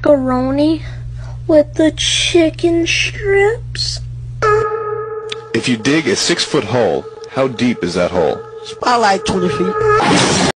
macaroni with the chicken strips. If you dig a 6-foot hole, how deep is that hole? About like 20 feet.